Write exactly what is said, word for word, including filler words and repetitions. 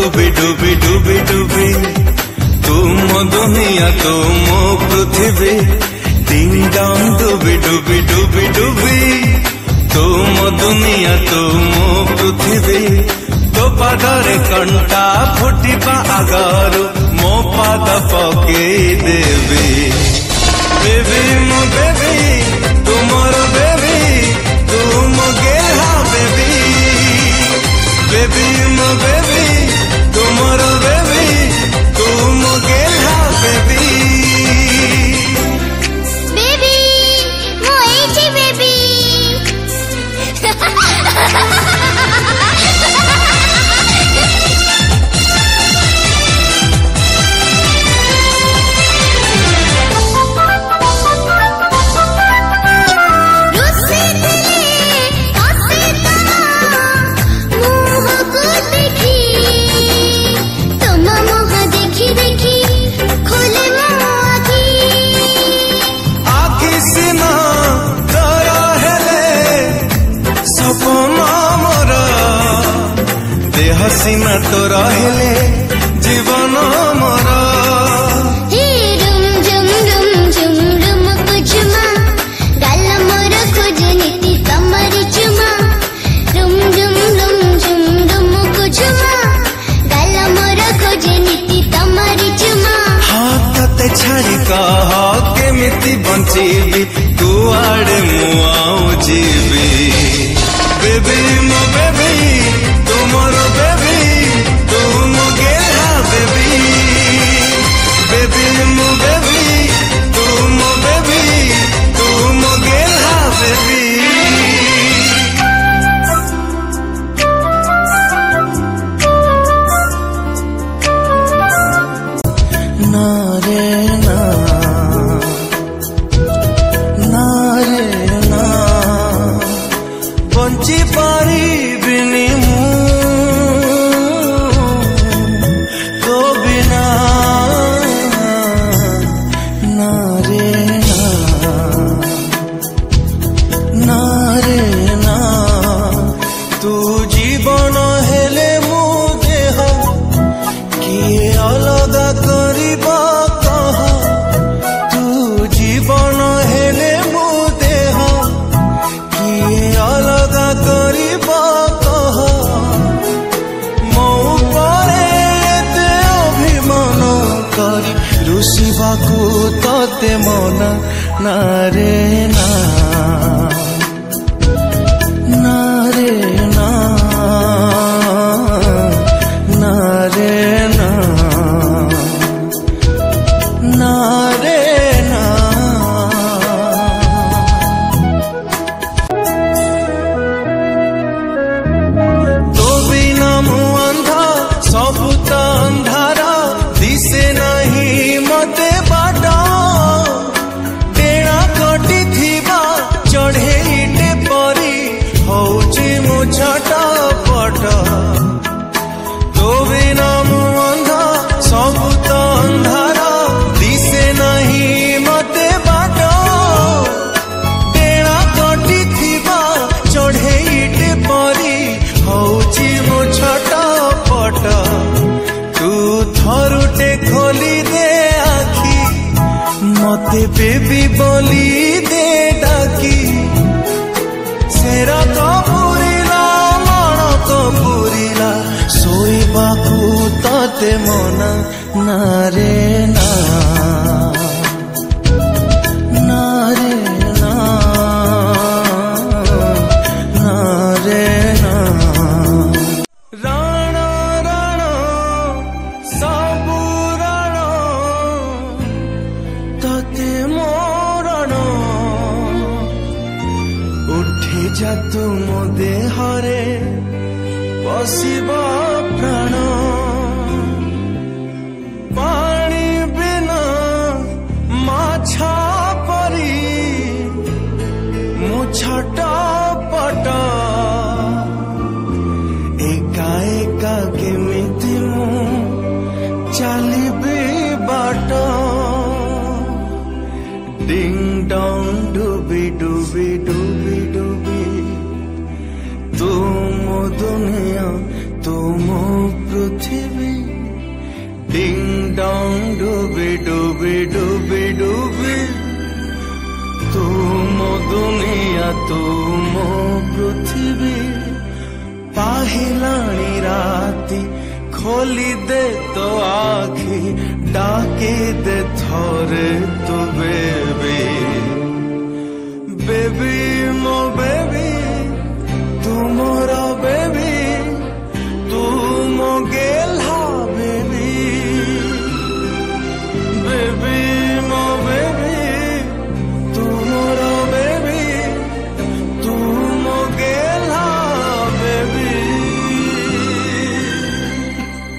डूबी डूबी डूबी डूबी तू मो दुनिया तू मो पृथ्वी डिंग डोंग डूबी डूबी डूबी डूबी तू मो दुनिया तू मो पृथ्वी तो पादरे कंटा फुटिबा आगरु मो पाद पकेई देवी बेबी मो बेबी तू मोर बेबी तू मो गेहा बेबी बेबी मो बेबी तू मोर बेबी तू मो गेहा बेबी बेबी मो एजी बेबी हसीना तो रहले जीवन मोर रुम झुम रुम झुम रुम कुझुमा गाल मोर खोजनीति तमरी चुमा रुम झुम रुम झुम रुम कुझुमा गाल मोर खोजनीति तमरी चुमा हाँ तते छाड़ी कह केमिति बंचीबी तू आड़े मु आउ जीवी बेबी मो बेबी तू मोर बेबी तू मो गेहा बेबी बेबी मो बेबी तू मो बेबी तू मो गेहा बेबी ना रे ना ना रे ना बंची पारिबिनी तो बिना ना रे ना ना रे ना तू जीवन हेले मु देह किए अलगा करिबा कह तू जीवन हेले मु देह किए अलगा करिबा कह मो परे एते अभिमान करी रुसिबाकू तते मन ना रे ना ना रे ना ना रे ना ना रे ना तो बिना मु अंधा सब त अंधारा दिसे नहीं मते बाटा टेणा कटी थिबा चढ़ेईटे परी हौची मु छटा पट तो बिना मु अंधा सब त अंधारा दिसे नहीं मते बाटा टेणा कटी थिबा चढ़ेईटे परी हौची मु छटा पट तू थरुटे खोली दे आखी मते बेबी बोली दे डाकी सेरा तो पुरिला मन तो पुरिला सोइबाकू तते मना ना रे ना ना रे ना ना रे ना राणा राणा सबु राणा तते मोरण उठी जा तू मो देहरे पशिबा प्राण पानी बिना माछा परी मु छटा पटा एका एका केमिति मु चलिबी बाट डिंग डोंग डूबी डूबी डूबी डूबी तू मो दुनिया तू तू मो पृथ्वी पाहिलाणी राती खोली दे तो आखी डाके दे थोरे तू बे